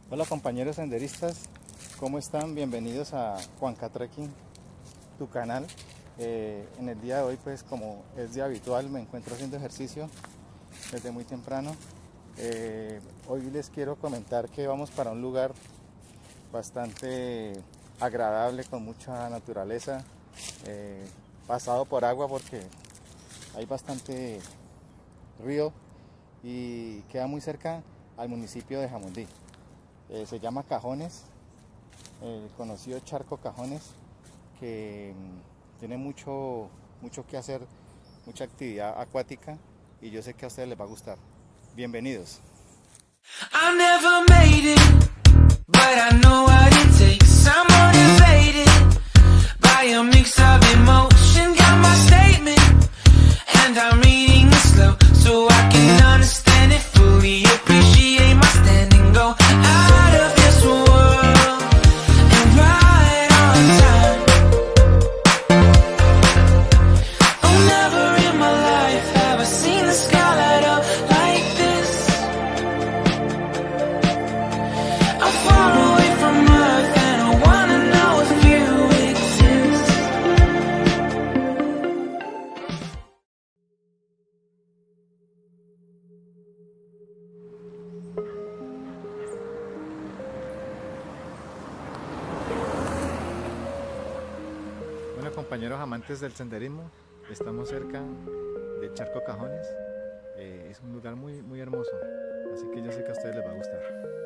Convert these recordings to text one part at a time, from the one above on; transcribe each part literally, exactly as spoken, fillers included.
Hola compañeros senderistas, ¿cómo están? Bienvenidos a Juanca Trekking, tu canal. Eh, en el día de hoy, pues como es de habitual, me encuentro haciendo ejercicio desde muy temprano. Eh, hoy les quiero comentar que vamos para un lugar bastante agradable, con mucha naturaleza, eh, pasado por agua porque hay bastante río y queda muy cerca al municipio de Jamundí. Eh, se llama Cajones, el conocido Charco Cajones, que mmm, tiene mucho, mucho que hacer, mucha actividad acuática, y yo sé que a ustedes les va a gustar. Bienvenidos. I never made it, but I know what it takes. I'm motivated by a mix of emotion. Got my statement, and I'm reading it slow so I can understand it fully. Appreciate my standing, go out of this world and right on time. Oh, never in my life have I seen the sky light up like this. I'm far away from Earth and I wanna know if you exist. Bueno, compañeros amantes del senderismo, estamos cerca del Charco Cajones. Eh, es un lugar muy, muy hermoso, así que yo sé que a ustedes les va a gustar.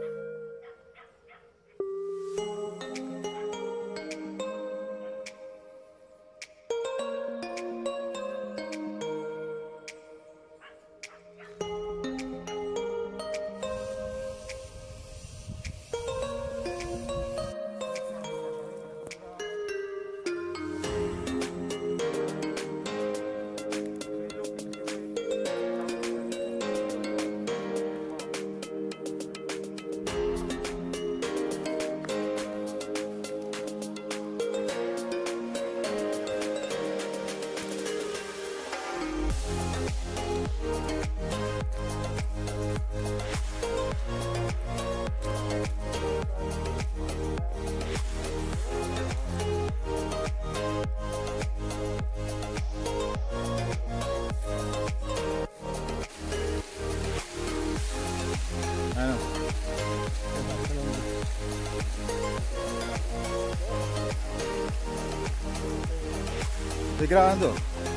Ah, no. Estoy grabando.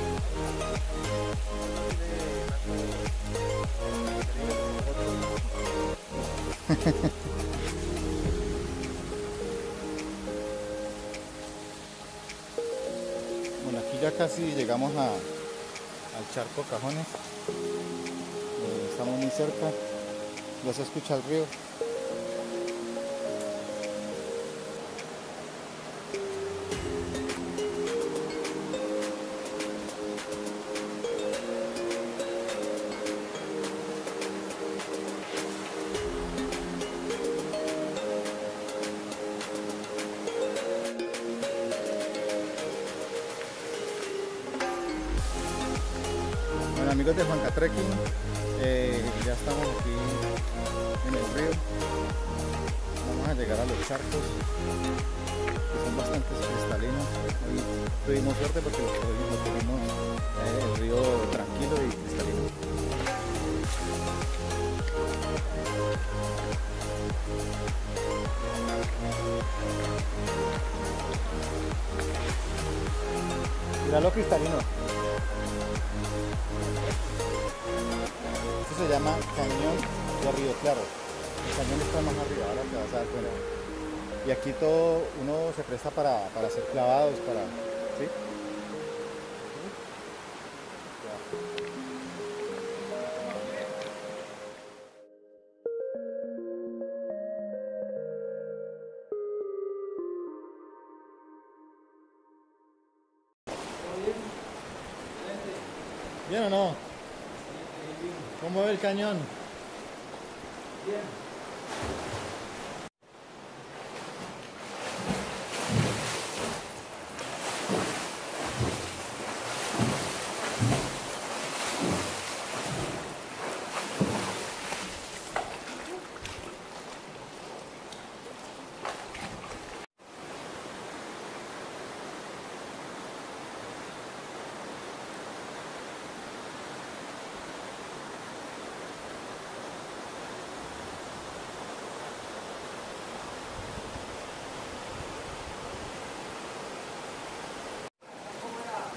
Bueno, aquí ya casi llegamos a, al Charco Cajones. Eh, estamos muy cerca. Ya se escucha el río. Bueno, amigos de Juanca Trekking, eh, ya estamos aquí en el río. Vamos a llegar a los charcos, que son bastante cristalinos. Hoy tuvimos suerte porque lo tuvimos, tuvimos eh, el río tranquilo y cristalino. Mira lo cristalino. Esto se llama Cañón de Río Claro. El cañón está más arriba, ahora te vas a dar cuenta. Y aquí todo uno se presta para, para hacer clavados, para... ¿sí? ¿Bien o no? ¿Cómo ve el cañón? Bien.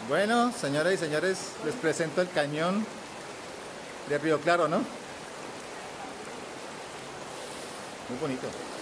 Bueno, señoras y señores, les presento el cañón de Río Claro, ¿no? Muy bonito.